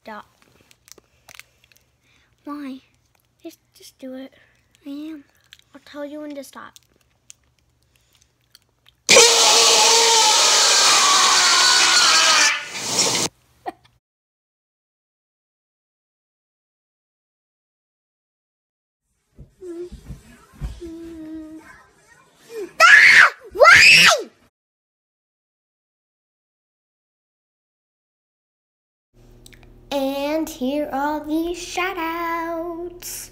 Stop. Why? Just do it. I am. I'll tell you when to stop. Why? And here are the shout outs.